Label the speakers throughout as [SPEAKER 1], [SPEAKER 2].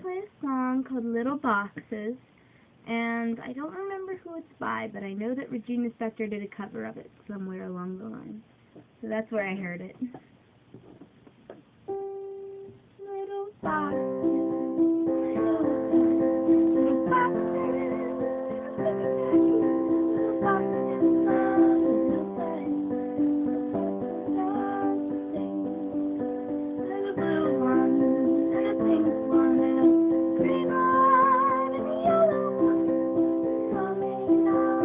[SPEAKER 1] play a song called Little Boxes, and I don't remember who it's by, but I know that Regina Spektor did a cover of it somewhere along the line. So that's where I heard it. Little boxes, little boxes, little boxes, little friends, little blue one, and a pink one, and a green one, and a yellow one, all made out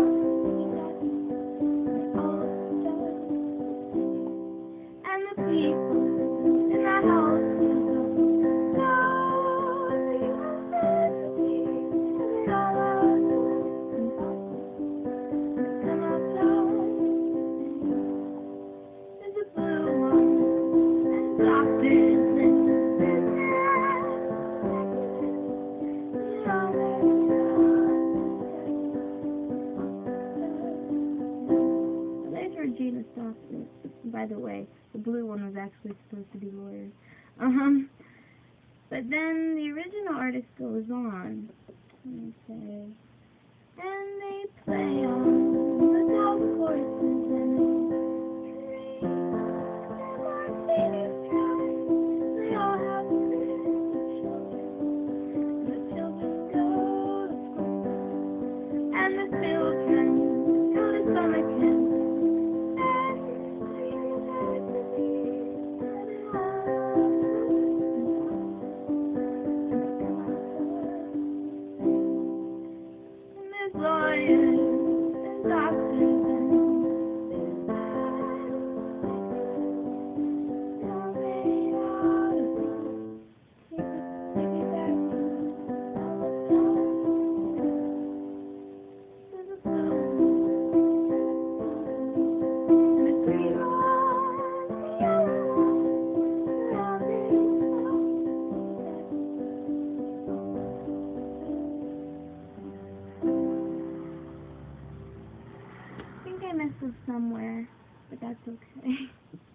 [SPEAKER 1] of and the people in the house Regina Spektor. By the way, the blue one was actually supposed to be lawyers. But then the original artist goes on. Let me say, and they play on the golf courses and they dream and Mercedes drive. They all have Christmas children. The children go to school and the children go to summer camp. Lawyers and doctors and all made out of piggyback there's a blue and a green one, and a yellow one, all made I think I messed up somewhere, but that's okay.